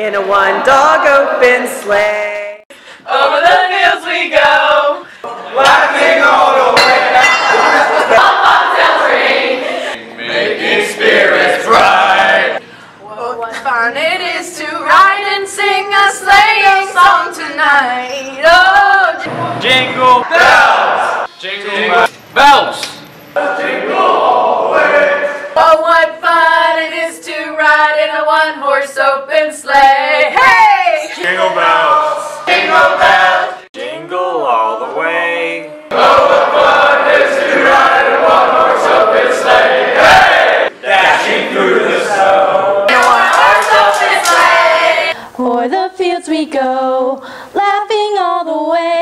in a one-dog open sleigh. Over the fields we go, laughing all the way. bobtails ring, Making spirits bright. what fun it is to ride and sing a sleighing song tonight. Oh, Jingle bells, jingle bells, jingle all the way. oh, what fun it is to ride in a one-horse open sleigh. Hey! Jingle bells, jingle bells, jingle all the way. Oh, what fun it is to ride in a one-horse open sleigh. Hey! Dashing through the snow. In a one-horse open sleigh. O'er the fields we go, laughing all the way.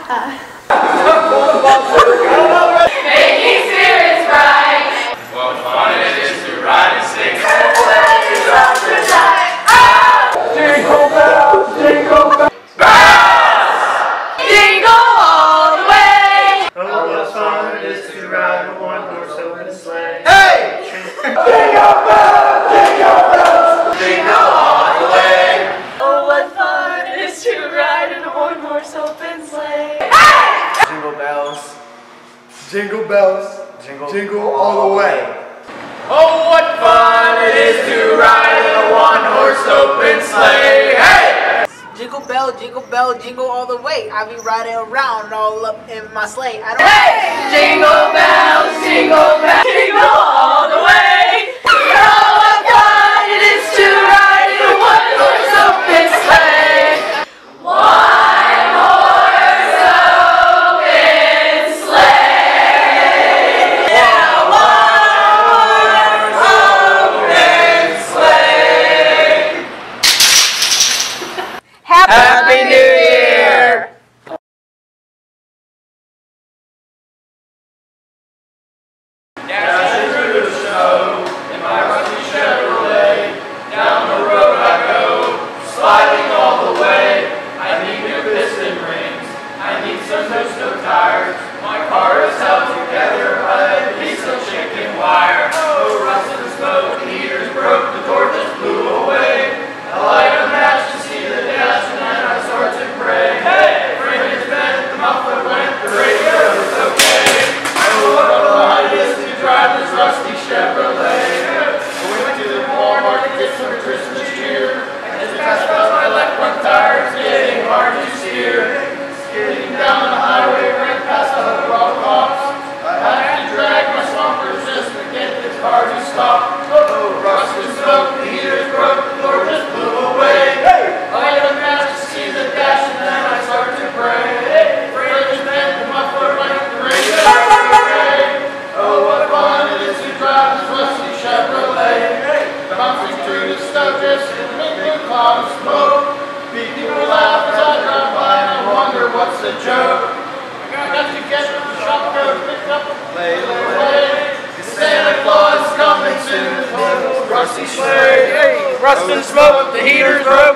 Making spirits bright. What fun it is to ride and sing. Jingle bells, jingle bells, Jingle all the way. Oh, what fun it is to ride a one-horse open sleigh. hey! Jingle bells, jingle bells, jingle all the way. Oh, what fun it is to ride in a one-horse open sleigh. Jingle bells, jingle bells, jingle all the way. Oh, what fun it is to ride in a one-horse open sleigh. Hey! Jingle bell, jingle all the way. I be riding around all up in my sleigh. I don't Hey! Jingle bells, jingle all the way. Oh, what fun it is to ride in a one-horse open sleigh. One-horse open sleigh. Yeah, one-horse open sleigh. Happy New Year! Dashing through the snow in my rusty Chevrolet. Down the road I go, sliding all the way. I need new piston rings, I need some no snow tires. My car is held together by a piece of chicken wire. Oh, rust and smoke, the heaters broke, the door just blew away. I light a match to see the dash and then I start to pray. Hey! Frame is bent, the muffler went, the radio is okay. Oh, what a fun it is to drive this rusty Chevrolet. I went to the Walmart to get some Christmas cheer. I just passed out my left front tire, it's getting hard to steer. Skidding down the highway right past the rock cops. I have to drag my swampers just to get the car to stop. Oh, rust and smoke, the heaters broke, the door just blew away. I don't have to see the dash and then I start to pray. Frame is bent, the muffler like the radio. Oh, what fun it is to drive this rusty Chevrolet. Bouncing through the snow drifts and making a cloud of smoke. People laugh as I drive by and I wonder what's the joke. I got to get to the shop, go pick up a sleigh. Santa Claus is coming soon. Rusty sleigh, hey, rust and smoke, the heaters broke.